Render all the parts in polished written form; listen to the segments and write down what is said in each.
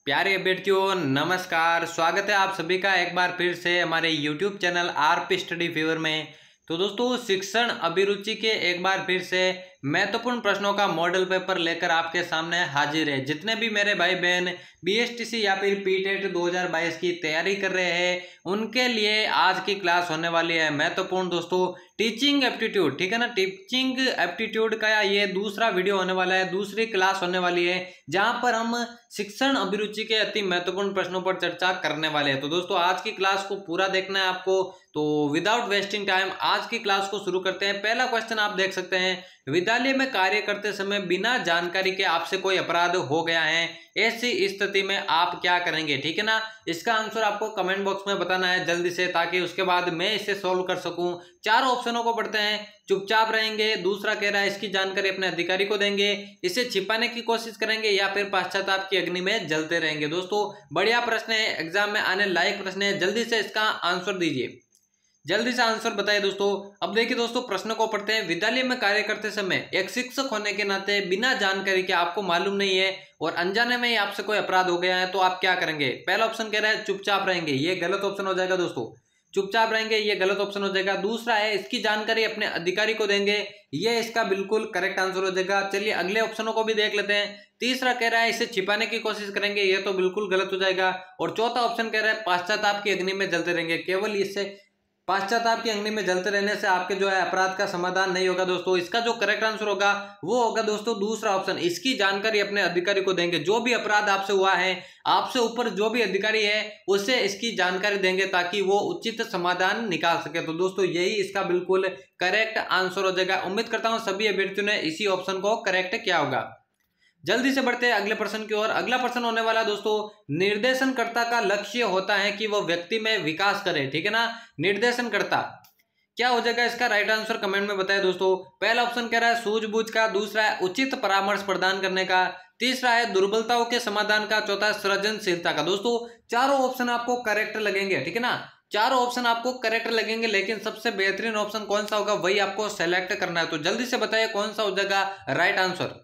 प्यारे अभ्यर्थियों नमस्कार। स्वागत है आप सभी का एक बार फिर से हमारे YouTube channel RP study fever में। तो दोस्तों शिक्षण अभिरुचि के एक बार फिर से महत्वपूर्ण प्रश्नों का मॉडल पेपर लेकर आपके सामने हाजिर है। जितने भी मेरे भाई बहन बीएसटीसी या फिर पीटेट 2022 की तैयारी कर रहे हैं उनके लिए आज की क्लास होने वाली है महत्वपूर्ण दोस्तों टीचिंग एप्टीट्यूड। ठीक है ना, टीचिंग एप्टीट्यूड का ये दूसरा वीडियो होने वाला है, दूसरी क्लास होने वाली है जहां पर हम शिक्षण अभिरुचि के अति महत्वपूर्ण प्रश्नों पर चर्चा करने वाले हैं। तो दोस्तों आज की क्लास को पूरा देखना है आपको, तो विदाउट वेस्टिंग टाइम आज की क्लास को शुरू करते हैं। पहला क्वेश्चन आप देख सकते हैं, विद्यालय में कार्य करते समय बिना जानकारी के आपसे कोई अपराध हो गया है, ऐसी स्थिति में आप क्या करेंगे। ठीक है ना, इसका आंसर आपको कमेंट बॉक्स में बताना है जल्दी से, ताकि उसके बाद मैं इसे सोल्व कर सकूं। चार ऑप्शनों को पढ़ते हैं। चुपचाप रहेंगे, दूसरा कह रहा है इसकी जानकारी अपने अधिकारी को देंगे, इसे छिपाने की कोशिश करेंगे या फिर पश्चाताप की अग्नि में जलते रहेंगे। दोस्तों बढ़िया प्रश्न है, एग्जाम में आने लायक प्रश्न है, जल्दी से इसका आंसर दीजिए, जल्दी से आंसर बताइए दोस्तों। अब देखिए दोस्तों प्रश्न को पढ़ते हैं। विद्यालय में कार्य करते समय एक शिक्षक होने के नाते बिना जानकारी के आपको मालूम नहीं है और अनजाने में ही आपसे कोई अपराध हो गया है तो आप क्या करेंगे। पहला ऑप्शन कह रहा है चुपचाप रहेंगे, ये गलत ऑप्शन हो जाएगा दोस्तों। चुपचाप रहेंगे ये गलत ऑप्शन हो जाएगा। दूसरा है इसकी जानकारी अपने अधिकारी को देंगे, ये इसका बिल्कुल करेक्ट आंसर हो जाएगा। चलिए अगले ऑप्शनों को भी देख लेते हैं। तीसरा कह रहा है इसे छिपाने की कोशिश करेंगे, ये तो बिल्कुल गलत हो जाएगा। और चौथा ऑप्शन कह रहा है पश्चाताप की अग्नि में जलते रहेंगे, केवल इससे पश्चाताप की अग्नि में जलते रहने से आपके जो है अपराध का समाधान नहीं होगा दोस्तों। इसका जो करेक्ट आंसर होगा वो होगा दोस्तों दूसरा ऑप्शन, इसकी जानकारी अपने अधिकारी को देंगे। जो भी अपराध आपसे हुआ है, आपसे ऊपर जो भी अधिकारी है उसे इसकी जानकारी देंगे ताकि वो उचित समाधान निकाल सके। तो दोस्तों यही इसका बिल्कुल करेक्ट आंसर हो जाएगा। उम्मीद करता हूं सभी अभ्यर्थियों ने इसी ऑप्शन को करेक्ट किया होगा। जल्दी से बढ़ते हैं अगले प्रश्न की ओर। अगला प्रश्न होने वाला दोस्तों, निर्देशनकर्ता का लक्ष्य होता है कि वह व्यक्ति में विकास करे। ठीक है ना, निर्देशनकर्ता क्या हो जाएगा, इसका राइट आंसर कमेंट में बताएं दोस्तों। पहला ऑप्शन कह रहा है सूझबूझ का, दूसरा है उचित परामर्श प्रदान करने का, तीसरा है दुर्बलताओं के समाधान का, चौथा है सृजनशीलता का। दोस्तों चारों ऑप्शन आपको करेक्ट लगेंगे। ठीक है ना, चारों ऑप्शन आपको करेक्ट लगेंगे, लेकिन सबसे बेहतरीन ऑप्शन कौन सा होगा वही आपको सेलेक्ट करना है। तो जल्दी से बताइए कौन सा हो जाएगा राइट आंसर।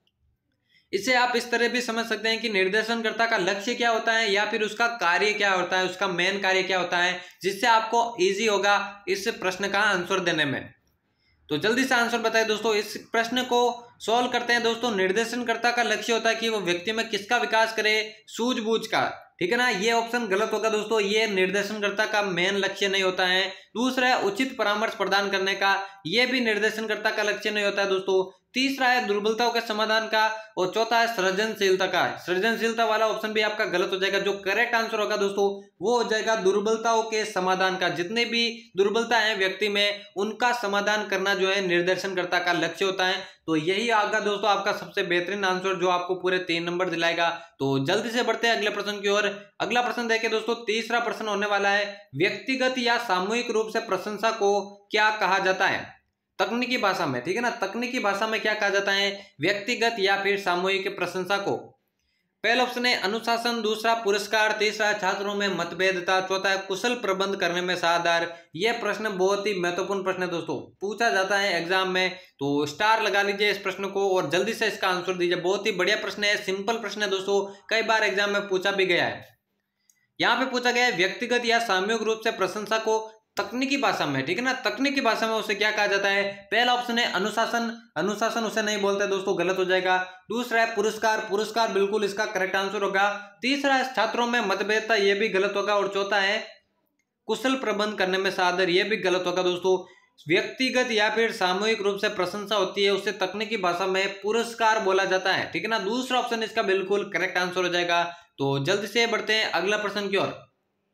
इसे आप इस तरह भी समझ सकते हैं कि निर्देशनकर्ता का लक्ष्य क्या होता है या फिर उसका कार्य क्या होता है, उसका मेन कार्य क्या होता है, जिससे आपको इजी होगा इस प्रश्न का आंसर देने में। तो जल्दी से आंसर बताएं दोस्तों, इस प्रश्न को सॉल्व करते हैं दोस्तों। निर्देशनकर्ता का लक्ष्य होता है कि वो व्यक्ति में किसका विकास करे, सूझबूझ का। ठीक है ना, ये ऑप्शन गलत होगा दोस्तों, ये निर्देशनकर्ता का मेन लक्ष्य नहीं होता है। दूसरा है उचित परामर्श प्रदान करने का, ये भी निर्देशनकर्ता का लक्ष्य नहीं होता है दोस्तों। तीसरा है दुर्बलताओं के समाधान का, और चौथा है सृजनशीलता का। सृजनशीलता वाला ऑप्शन भी आपका गलत हो जाएगा। जो करेक्ट आंसर होगा दोस्तों वो हो जाएगा दुर्बलताओं के समाधान का। जितने भी दुर्बलता है व्यक्ति में उनका समाधान करना जो है निर्देशनकर्ता का लक्ष्य होता है। तो यही आगा दोस्तों आपका सबसे बेहतरीन आंसर जो आपको पूरे 3 नंबर दिलाएगा। तो जल्दी से बढ़ते हैं अगले प्रश्न की ओर। अगला प्रश्न देखिए दोस्तों, तीसरा प्रश्न होने वाला है, व्यक्तिगत या सामूहिक रूप से प्रशंसा को क्या कहा जाता है तकनीकी भाषा में। ठीक है ना, तकनीकी भाषा में क्या कहा जाता है, व्यक्तिगत या फिर सामूहिक प्रशंसा को। पहला ऑप्शन है अनुशासन, दूसरा पुरस्कार, तीसरा छात्रों में मतभेदता, चौथा है कुशल प्रबंध करने में साधार। यह प्रश्न बहुत ही महत्वपूर्ण प्रश्न है दोस्तों, पूछा जाता है एग्जाम में, तो स्टार लगा लीजिए इस प्रश्न को और जल्दी से इसका आंसर दीजिए। बहुत ही बढ़िया प्रश्न है, सिंपल प्रश्न है दोस्तों, कई बार एग्जाम में पूछा भी गया है। यहाँ पे पूछा गया है व्यक्तिगत या सामूहिक रूप से प्रशंसा को तकनीकी भाषा में। ठीक है ना, तकनीकी भाषा में उसे क्या कहा जाता है। पहला ऑप्शन है अनुशासन, अनुशासन उसे नहीं बोलते दोस्तों, गलत हो जाएगा। दूसरा है पुरस्कार, पुरस्कार बिल्कुल इसका करेक्ट आंसर होगा। तीसरा है छात्रों में मतभेदता, ये भी गलत होगा। और चौथा है कुशल प्रबंध करने में सादर, ये भी गलत होगा दोस्तों। व्यक्तिगत या फिर सामूहिक रूप से प्रशंसा होती है उसे तकनीकी भाषा में पुरस्कार बोला जाता है। ठीक है ना, दूसरा ऑप्शन इसका बिल्कुल करेक्ट आंसर हो जाएगा। तो जल्दी से बढ़ते हैं अगला प्रश्न की ओर।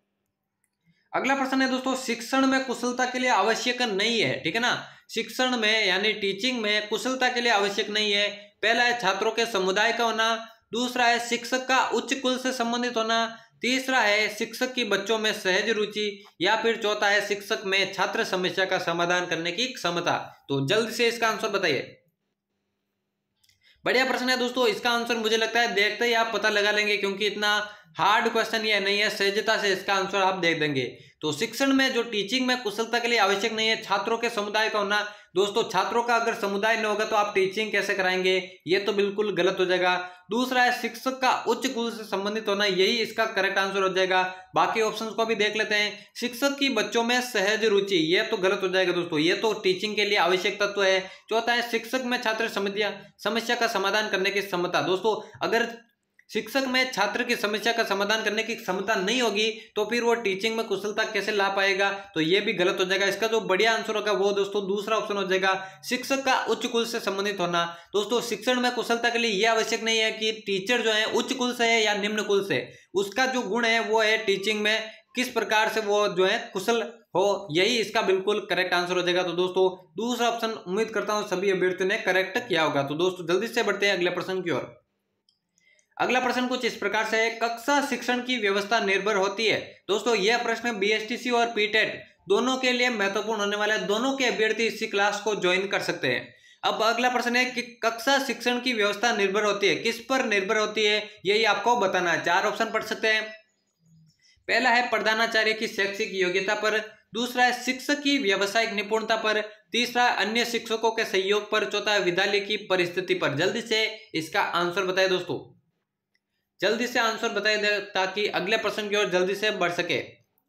अगला प्रश्न है दोस्तों, शिक्षण में कुशलता के लिए आवश्यक नहीं है। ठीक है ना, शिक्षण में यानी टीचिंग में कुशलता के लिए आवश्यक नहीं है। पहला है छात्रों के समुदाय का होना, दूसरा है शिक्षक का उच्च कुल से संबंधित होना, तीसरा है शिक्षक की बच्चों में सहज रुचि, या फिर चौथा है शिक्षक में छात्र समस्या का समाधान करने की क्षमता। तो जल्द से इसका आंसर बताइए। बढ़िया प्रश्न है दोस्तों, इसका आंसर मुझे लगता है देखते ही आप पता लगा लेंगे, क्योंकि इतना हार्ड क्वेश्चन ये नहीं है, सहजता से इसका आंसर आप देख देंगे। तो शिक्षण में जो टीचिंग में कुशलता के लिए आवश्यक नहीं है छात्रों के समुदाय का होना। दोस्तों छात्रों का अगर समुदाय न होगा तो आप टीचिंग कैसे कराएंगे, ये तो बिल्कुल गलत हो जाएगा। दूसरा है शिक्षक का उच्च कुल से संबंधित होना, यही इसका करेक्ट आंसर हो जाएगा। बाकी ऑप्शंस को भी देख लेते हैं। शिक्षक की बच्चों में सहज रुचि, ये तो गलत हो जाएगा दोस्तों, ये तो टीचिंग के लिए आवश्यक तत्व है। चौथा है शिक्षक में छात्र समस्या का समाधान करने की क्षमता। दोस्तों अगर शिक्षक में छात्र की समस्या का समाधान करने की क्षमता नहीं होगी तो फिर वो टीचिंग में कुशलता कैसे ला पाएगा, तो ये भी गलत हो जाएगा। इसका जो बढ़िया आंसर होगा वो दोस्तों दूसरा ऑप्शन हो जाएगा, शिक्षक का उच्च कुल से संबंधित होना। दोस्तों शिक्षण में कुशलता के लिए यह आवश्यक नहीं है कि टीचर जो है उच्च कुल से है या निम्न कुल से, उसका जो गुण है वो है टीचिंग में किस प्रकार से वो जो है कुशल हो, यही इसका बिल्कुल करेक्ट आंसर हो जाएगा। तो दोस्तों दूसरा ऑप्शन उम्मीद करता हूं सभी अभ्यर्थियों ने करेक्ट किया होगा। तो दोस्तों जल्दी से बढ़ते हैं अगले प्रश्न की ओर। अगला प्रश्न कुछ इस प्रकार से है, कक्षा शिक्षण की व्यवस्था निर्भर होती है। दोस्तों यह प्रश्न बीएसटीसी और पीटेट दोनों के लिए महत्वपूर्ण होने वाला है, दोनों के अभ्यर्थी इसी क्लास को ज्वाइन कर सकते हैं। अब अगला प्रश्न है कि कक्षा शिक्षण की व्यवस्था निर्भर होती है, किस पर निर्भर होती है, यही आपको बताना है। 4 ऑप्शन पढ़ सकते हैं। पहला है प्रधानाचार्य की शैक्षिक योग्यता पर, दूसरा है शिक्षक की व्यावसायिक निपुणता पर, तीसरा अन्य शिक्षकों के सहयोग पर, चौथा है विद्यालय की परिस्थिति पर। जल्दी से इसका आंसर बताए दोस्तों, जल्दी से आंसर बताइए ताकि अगले प्रश्न की ओर जल्दी से बढ़ सके।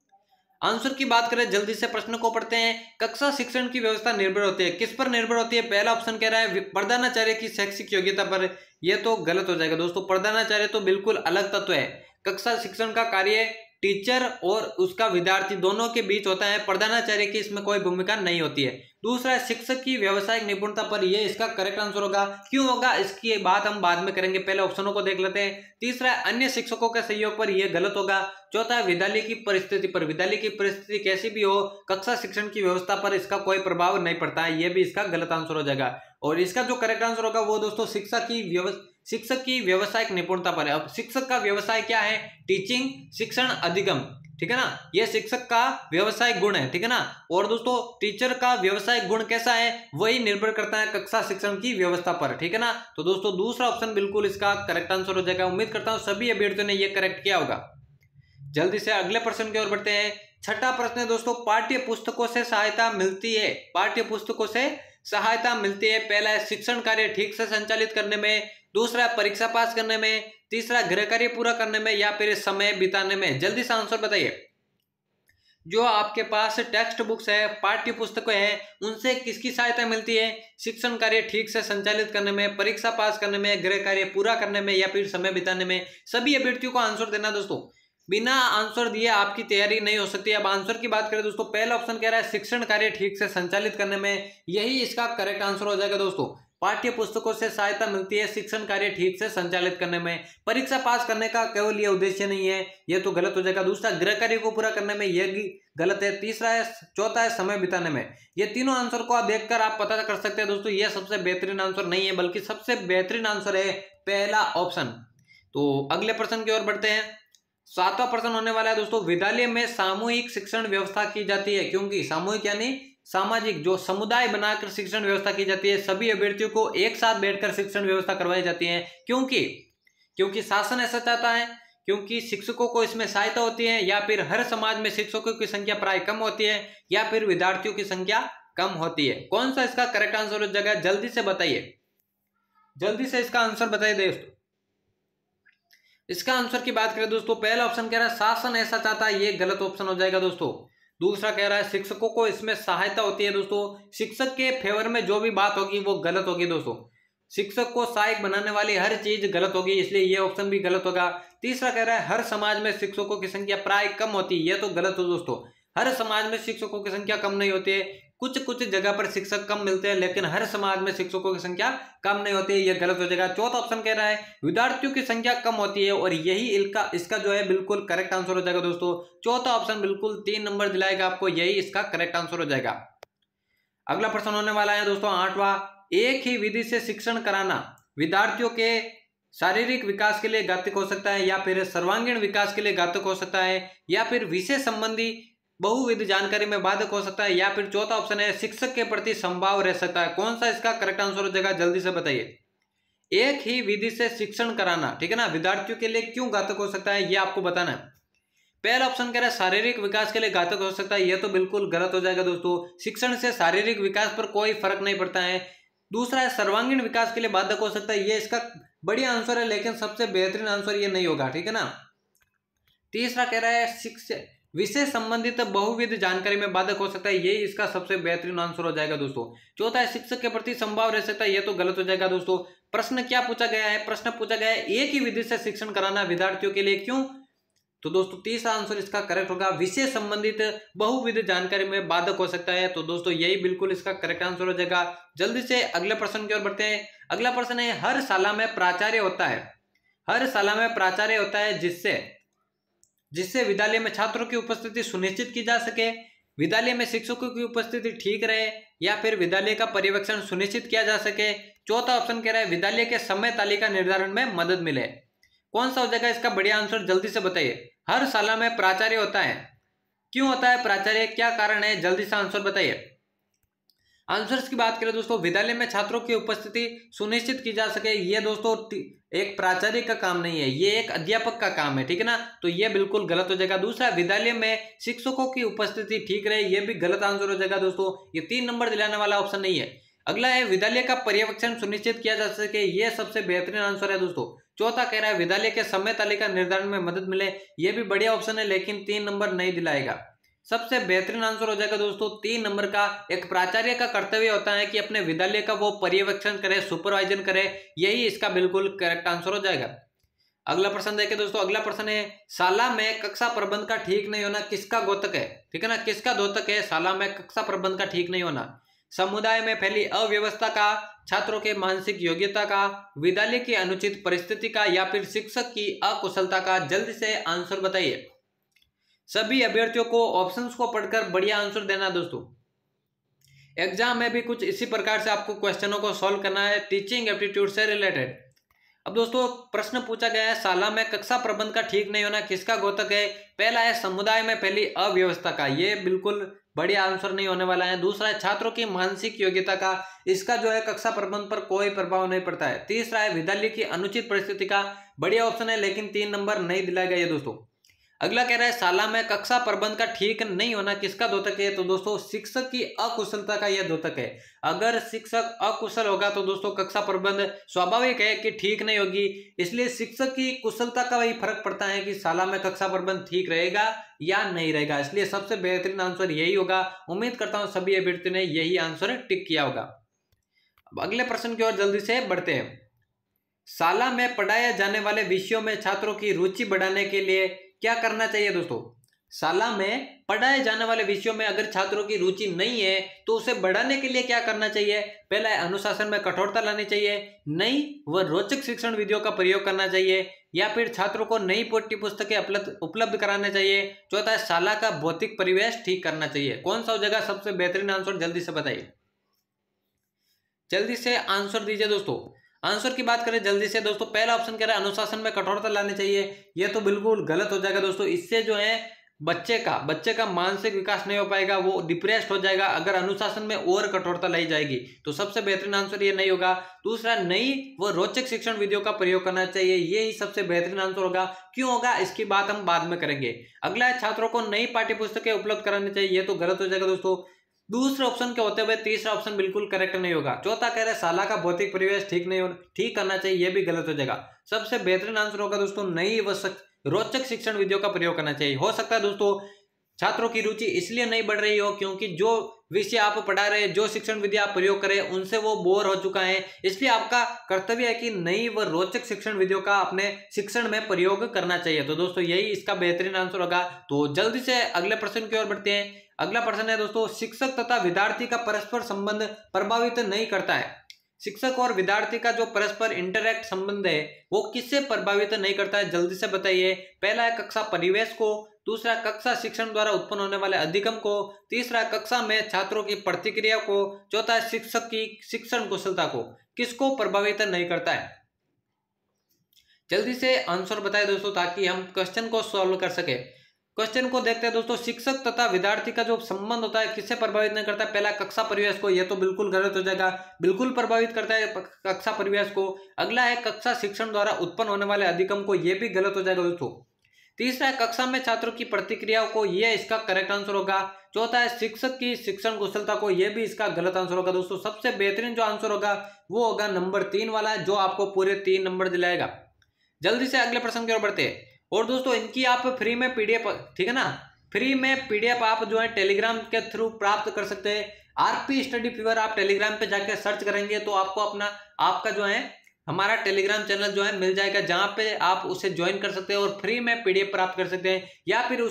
आंसर की बात करें जल्दी से प्रश्न को पढ़ते हैं। कक्षा शिक्षण की व्यवस्था निर्भर होती है, किस पर निर्भर होती है? पहला ऑप्शन कह रहा है प्रधानाचार्य की शैक्षिक योग्यता पर, यह तो गलत हो जाएगा दोस्तों। प्रधानाचार्य तो बिल्कुल अलग तत्व है। कक्षा शिक्षण का कार्य टीचर और उसका विद्यार्थी दोनों के बीच होता है, प्रधानाचार्य की इसमें कोई भूमिका नहीं होती है। दूसरा है शिक्षक की व्यावसायिक निपुणता पर, यह इसका करेक्ट आंसर होगा। क्यों होगा इसकी बात हम बाद में करेंगे, पहले ऑप्शनों को देख लेते हैं। तीसरा है अन्य शिक्षकों के सहयोग पर, यह गलत होगा। चौथा है विद्यालय की परिस्थिति पर, विद्यालय की परिस्थिति कैसी भी हो कक्षा शिक्षण की व्यवस्था पर इसका कोई प्रभाव नहीं पड़ता है, यह भी इसका गलत आंसर हो जाएगा। और इसका जो करेक्ट आंसर होगा वो दोस्तों शिक्षक की व्यावसायिक निपुणता पर है। अब शिक्षक का व्यवसाय क्या है? टीचिंग, शिक्षण, अधिगम, ठीक है ना, यह शिक्षक का व्यवसायिक गुण है, ठीक है ना। और दोस्तों टीचर का व्यवसायिक गुण कैसा है वही निर्भर करता है कक्षा शिक्षण की व्यवस्था पर, ठीक है ना। तो दोस्तों दूसरा ऑप्शन बिल्कुल इसका करेक्ट आंसर हो जाएगा। उम्मीद करता हूं सभी अभ्यर्थियों ने यह करेक्ट किया होगा। जल्दी से अगले प्रश्न की ओर बढ़ते हैं। छठा प्रश्न है दोस्तों, पाठ्य पुस्तकों से सहायता मिलती है, पाठ्य पुस्तकों से सहायता मिलती है। पहला है शिक्षण कार्य ठीक से संचालित करने में, दूसरा परीक्षा पास करने में, तीसरा गृह कार्य पूरा करने में, या फिर समय बिताने में। जल्दी से आंसर बताइए। जो आपके पास टेक्स्ट बुक्स है, पाठ्य पुस्तकें हैं, उनसे किसकी सहायता मिलती है? शिक्षण कार्य ठीक से संचालित करने में, परीक्षा पास करने में, गृह कार्य पूरा करने में, या फिर समय बिताने में। सभी अभ्यर्थियों को आंसर देना दोस्तों, बिना आंसर दिए आपकी तैयारी नहीं हो सकती। अब आंसर की बात करें दोस्तों, पहला ऑप्शन कह रहा है शिक्षण कार्य ठीक से संचालित करने में, यही इसका करेक्ट आंसर हो जाएगा दोस्तों। पाठ्य पुस्तकों से सहायता मिलती है शिक्षण कार्य ठीक से संचालित करने में, परीक्षा पास करने का केवल यह उद्देश्य नहीं है, यह तो गलत हो जाएगा। दूसरा गृह कार्य को पूरा करने में, यह भी गलत है। तीसरा है, चौथा है समय बिताने में। ये तीनों आंसर को आप देखकर आप पता कर सकते हैं दोस्तों, यह सबसे बेहतरीन आंसर नहीं है, बल्कि सबसे बेहतरीन आंसर है पहला ऑप्शन। तो अगले प्रश्न की ओर बढ़ते हैं। 7वां प्रश्न होने वाला है दोस्तों, विद्यालय में सामूहिक शिक्षण व्यवस्था की जाती है, क्योंकि सामूहिक यानी सामाजिक, जो समुदाय बनाकर शिक्षण व्यवस्था की जाती है। सभी अभ्यर्थियों को एक साथ बैठकर शिक्षण व्यवस्था करवाई जाती है, क्योंकि शासन ऐसा चाहता है, क्योंकि शिक्षकों को इसमें सहायता होती है, या फिर हर समाज में शिक्षकों की संख्या प्राय कम होती है, या फिर विद्यार्थियों की संख्या कम होती है। कौन सा इसका करेक्ट आंसर हो जाएगा? जल्दी से बताइए, जल्दी से इसका आंसर बताइए दोस्तों। इसका आंसर की बात करें दोस्तों, पहला ऑप्शन कह रहा है शासन ऐसा चाहता है, ये गलत ऑप्शन हो जाएगा दोस्तों। दूसरा कह रहा है शिक्षकों को इसमें सहायता होती है दोस्तों, शिक्षक के फेवर में जो भी बात होगी वो गलत होगी दोस्तों। शिक्षक को सहायक बनाने वाली हर चीज गलत होगी, इसलिए ये ऑप्शन भी गलत होगा। तीसरा कह रहा है हर समाज में शिक्षकों की संख्या प्राय कम होती है, यह तो गलत हो दोस्तों। हर समाज में शिक्षकों की संख्या कम नहीं होती है, कुछ जगह पर शिक्षक कम मिलते हैं, लेकिन हर समाज में शिक्षकों की संख्या कम नहीं होती है, यह गलत हो जाएगा। चौथा ऑप्शन कह रहा है विद्यार्थियों की संख्या कम होती है, और यही इसका जो है बिल्कुल करेक्ट आंसर हो जाएगा दोस्तों। चौथा ऑप्शन बिल्कुल 3 नंबर दिलाएगा आपको, यही इसका करेक्ट आंसर हो जाएगा। अगला प्रश्न होने वाला है दोस्तों 8वां, एक ही विधि से शिक्षण कराना विद्यार्थियों के शारीरिक विकास के लिए घातक हो सकता है, या फिर सर्वांगीण विकास के लिए घातक हो सकता है, या फिर विषय संबंधी बहुविध जानकारी में बाधक हो सकता है, या फिर चौथा ऑप्शन है शिक्षक के प्रति संभाव रह सकता है। कौन सा इसका करेक्ट आंसर हो जाएगा? जल्दी से बताइए। एक ही विधि से शिक्षण कराना, ठीक है ना, विद्यार्थियों के लिए क्यों घातक हो सकता है, ये आपको बताना है। पहला ऑप्शन कह रहा है शारीरिक विकास के लिए घातक हो सकता है, यह तो बिल्कुल गलत हो जाएगा दोस्तों। शिक्षण से शारीरिक विकास पर कोई फर्क नहीं पड़ता है। दूसरा है सर्वांगीण विकास के लिए बाधक हो सकता है, ये इसका बढ़िया आंसर है, लेकिन सबसे बेहतरीन आंसर ये नहीं होगा, ठीक है ना। तीसरा कह रहा है शिक्षा विषय संबंधित बहुविध जानकारी में बाधक हो सकता है, यही इसका सबसे बेहतरीन आंसर हो जाएगा दोस्तों। चौथा है शिक्षक के प्रति संभाव रह सकता है, यह तो गलत हो जाएगा दोस्तों। प्रश्न क्या पूछा गया है, प्रश्न पूछा गया है एक ही विधि से शिक्षण कराना विद्यार्थियों के लिए क्यों, तो दोस्तों तीसरा आंसर इसका करेक्ट होगा, विषय संबंधित बहुविध जानकारी में बाधक हो सकता है, तो दोस्तों यही बिल्कुल इसका करेक्ट आंसर हो जाएगा। जल्दी से अगले प्रश्न की ओर बढ़ते हैं। अगला प्रश्न है हर शाला में प्राचार्य होता है, हर शाला में प्राचार्य होता है जिससे विद्यालय में छात्रों की उपस्थिति सुनिश्चित की जा सके, विद्यालय में शिक्षकों की उपस्थिति ठीक रहे, या फिर विद्यालय का पर्यवेक्षण सुनिश्चित किया जा सके। चौथा ऑप्शन कह रहा है विद्यालय के समय तालिका निर्धारण में मदद मिले। कौन सा हो जाएगा इसका बढ़िया आंसर, जल्दी से बताइए। हर शाला में प्राचार्य होता है, क्यों होता है प्राचार्य, क्या कारण है, जल्दी से आंसर बताइए। आंसर्स की बात करें दोस्तों, विद्यालय में छात्रों की उपस्थिति सुनिश्चित की जा सके, ये दोस्तों एक प्राचार्य का काम नहीं है, ये एक अध्यापक का काम है, ठीक है ना, तो ये बिल्कुल गलत हो जाएगा। दूसरा विद्यालय में शिक्षकों की उपस्थिति ठीक रहे, ये भी गलत आंसर हो जाएगा दोस्तों, ये 3 नंबर दिलाने वाला ऑप्शन नहीं है। अगला है विद्यालय का पर्यवेक्षण सुनिश्चित किया जा सके, ये सबसे बेहतरीन आंसर है दोस्तों। चौथा कह रहा है विद्यालय के समय तालिका निर्धारण में मदद मिले, ये भी बढ़िया ऑप्शन है, लेकिन 3 नंबर नहीं दिलाएगा। सबसे बेहतरीन आंसर हो जाएगा दोस्तों 3 नंबर का, एक प्राचार्य का कर्तव्य होता है कि अपने विद्यालय का वो पर्यवेक्षण करे, सुपरवाइजन करे, यही इसका बिल्कुल करेक्ट आंसर हो जाएगा। अगला प्रश्न देखें दोस्तों, अगला प्रश्न है शाला में कक्षा प्रबंध का ठीक नहीं होना किसका द्योतक है, ठीक है ना, किसका द्योतक है शाला में कक्षा प्रबंध का ठीक नहीं होना। समुदाय में फैली अव्यवस्था का, छात्रों के मानसिक योग्यता का, विद्यालय की अनुचित परिस्थिति का, या फिर शिक्षक की अकुशलता का। जल्दी से आंसर बताइए। सभी अभ्यर्थियों को ऑप्शंस को पढ़कर बढ़िया आंसर देना दोस्तों। एग्जाम में भी कुछ इसी प्रकार से आपको क्वेश्चनों को सॉल्व करना है, टीचिंग एप्टीट्यूड से रिलेटेड। अब दोस्तों प्रश्न पूछा गया है शाला में कक्षा प्रबंध का ठीक नहीं होना किसका द्योतक है। पहला है समुदाय में फैली अव्यवस्था का, ये बिल्कुल बढ़िया आंसर नहीं होने वाला है। दूसरा है छात्रों की मानसिक योग्यता का, इसका जो है कक्षा प्रबंध पर कोई प्रभाव नहीं पड़ता है। तीसरा है विद्यालय की अनुचित परिस्थिति का, बढ़िया ऑप्शन है, लेकिन 3 नंबर नहीं दिलाएगा ये दोस्तों। अगला कह रहा है शाला में कक्षा प्रबंध का ठीक नहीं होना किसका द्योतक है, तो दोस्तों शिक्षक की अकुशलता का यह द्योतक है। अगर शिक्षक अकुशल होगा तो दोस्तों कक्षा प्रबंध स्वाभाविक है कि ठीक नहीं होगी, इसलिए शिक्षक की कुशलता का वही फर्क पड़ता है कि शाला में कक्षा प्रबंध ठीक रहेगा या नहीं रहेगा, इसलिए सबसे बेहतरीन आंसर यही होगा। उम्मीद करता हूं सभी अभ्यर्थियों ने यही आंसर टिक किया होगा। अब अगले प्रश्न की ओर जल्दी से बढ़ते हैं। शाला में पढ़ाए जाने वाले विषयों में छात्रों की रुचि बढ़ाने के लिए क्या करना चाहिए दोस्तों। शाला में पढ़ाए जाने वाले विषयों में अगर छात्रों की रुचि नहीं है तो उसे बढ़ाने के लिए क्या करना चाहिए। पहला है अनुशासन में कठोरता लानी चाहिए, नई व रोचक शिक्षण विधियों का प्रयोग करना चाहिए, या फिर छात्रों को नई पाठ्य पुस्तकें उपलब्ध कराने चाहिए। चौथा है शाला का भौतिक परिवेश ठीक करना चाहिए। कौन सा हो जाएगा सबसे बेहतरीन आंसर, जल्दी से बताइए, जल्दी से आंसर दीजिए दोस्तों। आंसर की बात करें जल्दी से दोस्तों, पहला ऑप्शन कह रहा है अनुशासन में कठोरता लानी चाहिए, यह तो बिल्कुल गलत हो जाएगा दोस्तों। इससे जो है बच्चे का मानसिक विकास नहीं हो पाएगा, वो डिप्रेस्ड हो जाएगा अगर अनुशासन में और कठोरता लाई जाएगी, तो सबसे बेहतरीन आंसर ये नहीं होगा। दूसरा नई व रोचक शिक्षण विधियों का प्रयोग करना चाहिए, ये ही सबसे बेहतरीन आंसर होगा। क्यों होगा इसकी बात हम बाद में करेंगे। अगला है छात्रों को नई पाठ्य पुस्तकें उपलब्ध करानी चाहिए, ये तो गलत हो जाएगा दोस्तों। दूसरे ऑप्शन के होते हुए तीसरा ऑप्शन बिल्कुल करेक्ट नहीं होगा। चौथा कह रहे हैं शाला का भौतिक परिवेश ठीक करना चाहिए, यह भी गलत हो जाएगा। सबसे बेहतरीन आंसर होगा दोस्तों नई व रोचक शिक्षण विधियों का प्रयोग करना चाहिए। हो सकता है दोस्तों छात्रों की रुचि इसलिए नहीं बढ़ रही हो क्योंकि जो विषय आप पढ़ा रहे, जो शिक्षण विधि आप प्रयोग करें उनसे वो बोर हो चुका है, इसलिए आपका कर्तव्य है कि नई व रोचक शिक्षण विधियों का अपने शिक्षण में प्रयोग करना चाहिए। तो दोस्तों यही इसका बेहतरीन आंसर होगा। तो जल्दी से अगले प्रश्न की ओर बढ़ते हैं। अगला प्रश्न है दोस्तों शिक्षक तथा विद्यार्थी का परस्पर संबंध प्रभावित नहीं करता है। शिक्षक और विद्यार्थी का जो परस्पर इंटरैक्ट संबंध है वो किससे प्रभावित नहीं करता है, जल्दी से बताइए। पहला है कक्षा परिवेश को, दूसरा कक्षा शिक्षण द्वारा उत्पन्न होने वाले अधिगम को, तीसरा कक्षा में छात्रों की प्रतिक्रिया को, चौथा है शिक्षक की शिक्षण कुशलता को। किसको प्रभावित नहीं करता है, जल्दी से आंसर बताएं दोस्तों ताकि हम क्वेश्चन को सॉल्व कर सके। क्वेश्चन को देखते हैं दोस्तों, शिक्षक तथा विद्यार्थी का जो संबंध होता है किससे प्रभावित नहीं करता है। पहला कक्षा परिवेश को, यह तो बिल्कुल गलत हो जाएगा, बिल्कुल प्रभावित करता है कक्षा परिवेश को। अगला है कक्षा शिक्षण द्वारा उत्पन्न होने वाले अधिगम को, यह भी गलत हो जाएगा दोस्तों। तीसरा है कक्षा में छात्रों की प्रतिक्रियाओं को, ये इसका करेक्ट आंसर होगा। चौथा है शिक्षक की शिक्षण कुशलता को, ये भी इसका गलत आंसर होगा दोस्तों। सबसे बेहतरीन जो आंसर होगा वो होगा नंबर 3 वाला, जो आपको पूरे 3 नंबर दिलाएगा। जल्दी से अगले प्रश्न की ओर बढ़ते हैं। और दोस्तों इनकी आप फ्री में पीडीएफ, ठीक है ना, फ्री में पीडीएफ आप जो है टेलीग्राम के थ्रू प्राप्त कर सकते हैं। आरपी स्टडी फीवर आप टेलीग्राम पे जाकर सर्च करेंगे तो आपको आपका जो है हमारा टेलीग्राम चैनल जो है मिल जाएगा, जहां पे आप उसे ज्वाइन कर सकते हैं और फ्री में पीडीएफ प्राप्त कर सकते हैं। या फिर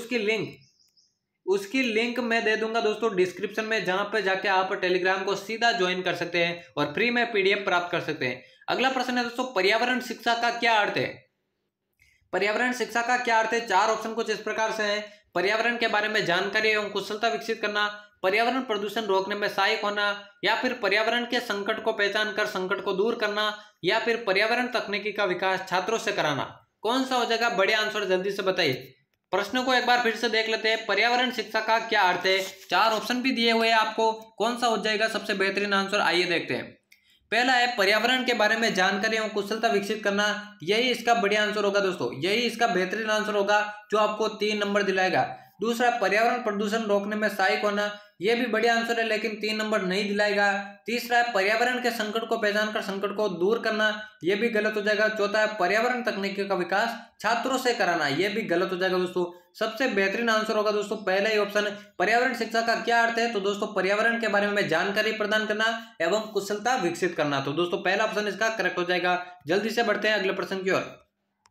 उसकी लिंक मैं दे दूंगा दोस्तों डिस्क्रिप्शन में, जहां पे जाके आप टेलीग्राम को सीधा ज्वाइन कर सकते हैं और फ्री में पीडीएफ प्राप्त कर सकते हैं। अगला प्रश्न है दोस्तों, पर्यावरण शिक्षा का क्या अर्थ है? पर्यावरण शिक्षा का क्या अर्थ है? 4 ऑप्शन कुछ इस प्रकार से है। पर्यावरण के बारे में जानकारी एवं कुशलता विकसित करना, पर्यावरण प्रदूषण रोकने में सहायक होना, या फिर पर्यावरण के संकट को पहचान कर संकट को दूर करना, या फिर पर्यावरण तकनीकी का विकास छात्रों से कराना। कौन सा हो जाएगा? बड़े आंसर जल्दी से बताइए। प्रश्न को एक बार फिर से देख लेते हैं। पर्यावरण शिक्षा का क्या अर्थ है? 4 ऑप्शन भी दिए हुए हैं आपको, कौन सा हो जाएगा सबसे बेहतरीन आंसर? आइए देखते हैं। पहला है पर्यावरण के बारे में जानकारी एवं कुशलता विकसित करना, यही इसका बढ़िया आंसर होगा दोस्तों, यही इसका बेहतरीन आंसर होगा जो आपको 3 नंबर दिलाएगा। दूसरा पर्यावरण प्रदूषण रोकने में सहायक होना, यह भी बढ़िया आंसर है लेकिन 3 नंबर नहीं दिलाएगा। तीसरा है पर्यावरण के संकट को पहचान कर संकट को दूर करना, यह भी गलत हो जाएगा। चौथा है पर्यावरण तकनीकी का विकास छात्रों से कराना, यह भी गलत हो जाएगा दोस्तों। सबसे बेहतरीन आंसर होगा दोस्तों पहला ही ऑप्शन। पर्यावरण शिक्षा का क्या अर्थ है? तो दोस्तों पर्यावरण के बारे में जानकारी प्रदान करना एवं कुशलता विकसित करना। तो दोस्तों पहला ऑप्शन इसका करेक्ट हो जाएगा। जल्दी से बढ़ते हैं अगले प्रश्न की ओर।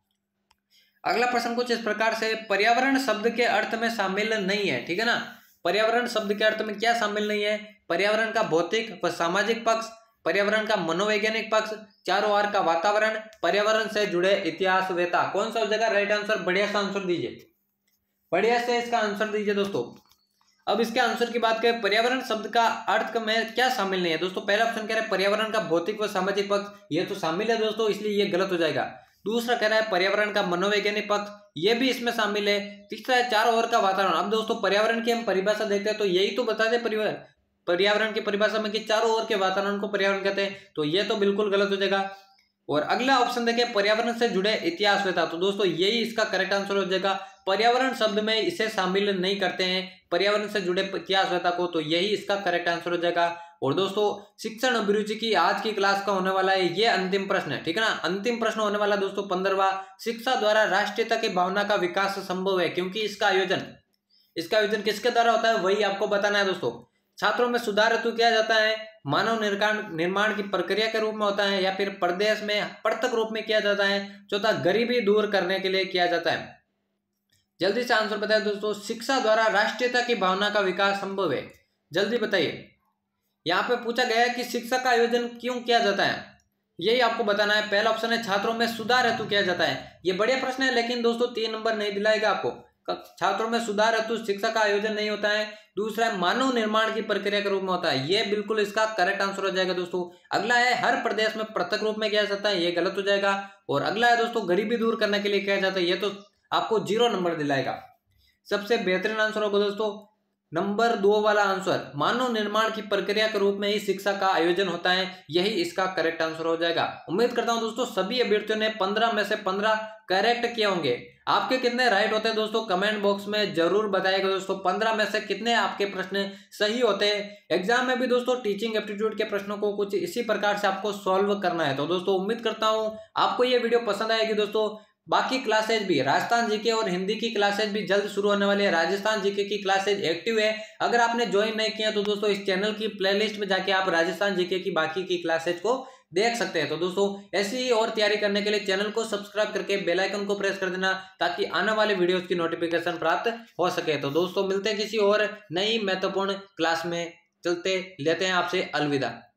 अगला प्रश्न कुछ इस प्रकार से, पर्यावरण शब्द के अर्थ में शामिल नहीं है, ठीक है ना। पर्यावरण शब्द के अर्थ में क्या शामिल नहीं है? पर्यावरण का भौतिक व सामाजिक पक्ष, पर्यावरण का मनोवैज्ञानिक पक्ष, चारों ओर का वातावरण, पर्यावरण से जुड़े इतिहास वेता। कौन सा हो जाएगा राइट आंसर? बढ़िया सा आंसर दीजिए, बढ़िया से इसका आंसर दीजिए दोस्तों। अब इसके आंसर की बात करें, पर्यावरण शब्द का अर्थ में क्या शामिल नहीं है? दोस्तों पहला ऑप्शन कह रहा है पर्यावरण का भौतिक व सामाजिक पक्ष, ये तो शामिल है दोस्तों, इसलिए ये गलत हो जाएगा। दूसरा कह रहा है पर्यावरण का मनोवैज्ञानिक पक्ष, ये भी इसमें शामिल है। तीसरा है चारों ओर का वातावरण। अब दोस्तों पर्यावरण की हम परिभाषा देखते हैं तो यही तो बता दे पर्यावरण की परिभाषा में कि चारों ओर के वातावरण को पर्यावरण कहते हैं, तो ये तो बिल्कुल गलत हो जाएगा। और अगला ऑप्शन देखें पर्यावरण से जुड़े इतिहास वेता, तो दोस्तों यही इसका करेक्ट आंसर हो जाएगा। पर्यावरण शब्द में इसे शामिल नहीं करते हैं पर्यावरण से जुड़े इतिहास वेता को, तो यही इसका करेक्ट आंसर हो जाएगा। और दोस्तों शिक्षण अभिरुचि की आज की क्लास का होने वाला है ये अंतिम प्रश्न है, ठीक है ना। अंतिम प्रश्न होने वाला दोस्तों 15वां, शिक्षा द्वारा राष्ट्रीयता की भावना का विकास संभव है, क्योंकि इसका आयोजन किसके द्वारा होता है वही आपको बताना है दोस्तों। छात्रों में सुधार हेतु किया जाता है, मानव निर्माण की प्रक्रिया के रूप में होता है, या फिर प्रदेश में प्रत्यक्ष रूप में किया जाता है। चौथा गरीबी दूर करने के लिए किया जाता है। जल्दी से आंसर बताइए दोस्तों, शिक्षा द्वारा राष्ट्रीयता की भावना का विकास संभव है, जल्दी बताइए। यहाँ पे पूछा गया है कि शिक्षा का आयोजन क्यों किया जाता है, यही आपको बताना है। पहला ऑप्शन है छात्रों में सुधार हेतु किया जाता है, ये बढ़िया प्रश्न है लेकिन दोस्तों 3 नंबर नहीं दिलाएगा आपको। छात्रों में सुधार हेतु शिक्षा का आयोजन नहीं होता है। दूसरा है मानव निर्माण की प्रक्रिया के रूप में होता है, ये बिल्कुल इसका करेक्ट आंसर हो जाएगा दोस्तों। अगला है हर प्रदेश में प्रत्यक्ष रूप में किया जाता है, ये गलत हो जाएगा। और अगला है दोस्तों गरीबी दूर करने के लिए किया जाता है, ये तो आपको 0 नंबर दिलाएगा। सबसे बेहतरीन आंसर होगा दोस्तों नंबर 2 वाला आंसर, मानव निर्माण की प्रक्रिया के रूप में ही शिक्षा का आयोजन होता है, यही इसका करेक्ट आंसर हो जाएगा। उम्मीद करता हूं दोस्तों सभी अभ्यर्थियों ने 15 में से 15 करेक्ट किए होंगे। आपके कितने राइट होते हैं दोस्तों कमेंट बॉक्स में जरूर बताइएगा दोस्तों। 15 में से कितने आपके प्रश्न सही होते हैं। एग्जाम में भी दोस्तों टीचिंग एप्टीट्यूड के प्रश्नों को कुछ इसी प्रकार से आपको सॉल्व करना है। तो दोस्तों उम्मीद करता हूं आपको ये वीडियो पसंद आएगी दोस्तों। बाकी क्लासेज भी राजस्थान जीके और हिंदी की क्लासेज भी जल्द शुरू होने वाली है। राजस्थान जीके की क्लासेज एक्टिव है, अगर आपने ज्वाइन नहीं किया तो दोस्तों इस चैनल की प्लेलिस्ट में जाके आप राजस्थान जीके की बाकी की क्लासेज को देख सकते हैं। तो दोस्तों ऐसी ही और तैयारी करने के लिए चैनल को सब्सक्राइब करके बेल आइकन को प्रेस कर देना, ताकि आने वाले वीडियोस की नोटिफिकेशन प्राप्त हो सके। तो दोस्तों मिलते हैं किसी और नई महत्वपूर्ण क्लास में, चलते लेते हैं आपसे अलविदा।